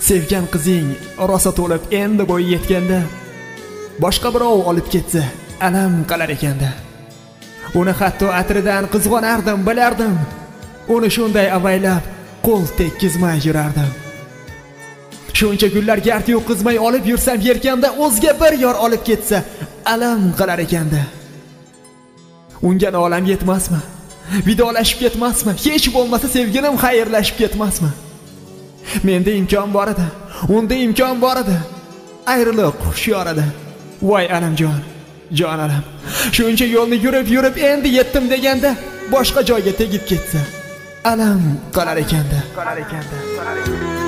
Sevgan qizing rosa to'lib endi bo'yi yetganda boshqa birov olib ketsa alam qilar ekanda. Uni hatto atridan qizg'onardim, bilardim. Uni shunday avaylab qo'l tekkizmay yurardim. Shuncha gullar gardi qizmay olib yursam yerkanda o'zga bir yor olib ketsa alam qilar ekanda. Unga olam yetmasmi? Vidolashib ketmasmi? Hech bo'lmasa sevgilim xayrlashib ketmasmi? Menda imkon bor edi, unda imkon bor edi. Ayriliq hushyor edi. Voy alamjon, jon alam. Shuncha yo'lni yurib endi yetdim deganda boshqa joyga tegib ketsa alam qilar ekanda.